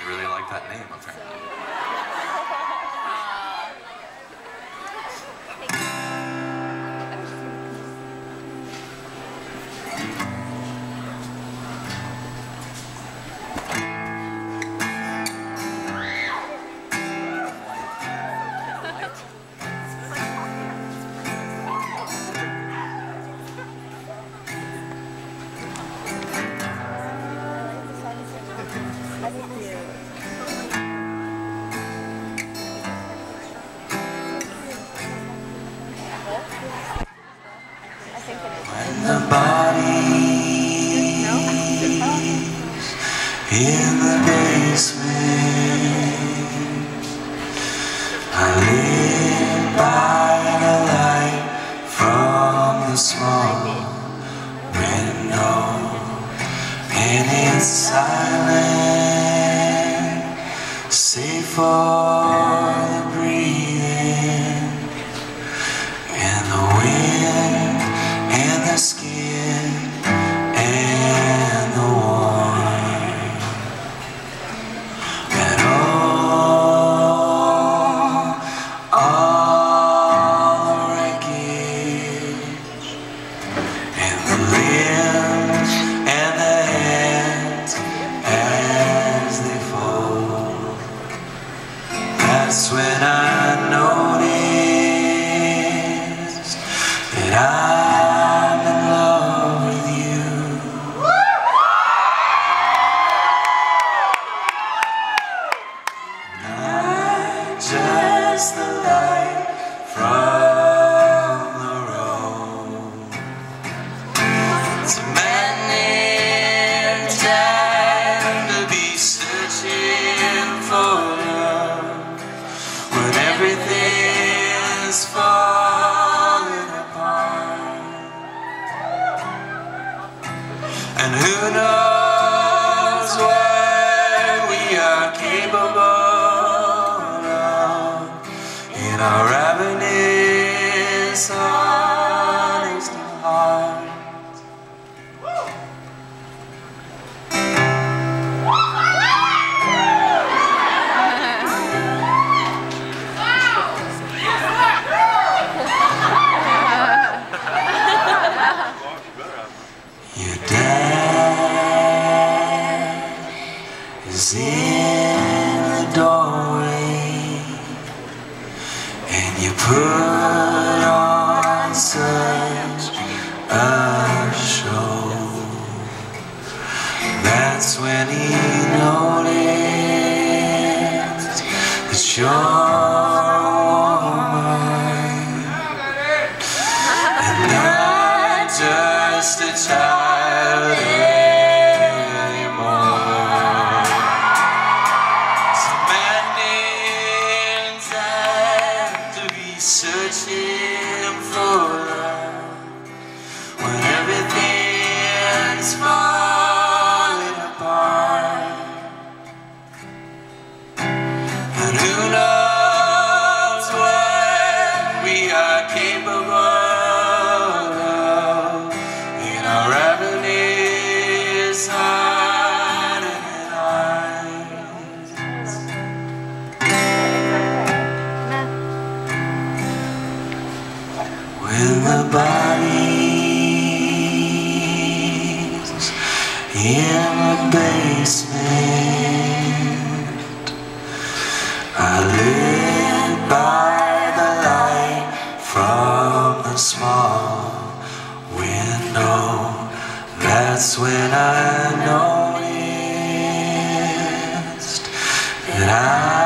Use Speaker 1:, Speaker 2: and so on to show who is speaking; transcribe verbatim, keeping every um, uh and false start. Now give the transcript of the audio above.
Speaker 1: really like that name, apparently. When the body's in the basement, I live by the light from the small window, and it's silent, safe for the breathing, and the wind, and the skin, and the warmth, and all, all the wreckage, and the limbs, and the hands as they fall. That's when I noticed that I just the light from the road. It's a maddening time to be searching for love when everything's falling apart. And who knows what we are capable in our ravenous, honest hearts. Your dad is in the doorway, and you put on such a show. That's when he noticed that you're mine, and not just a child anymore. It's a maddening time to be searching for love when everything's falling apart. And who knows what we are capable of in our ravenous heart and eyes. When the body's in the basement, I live by the light from the small window. That's when I noticed that I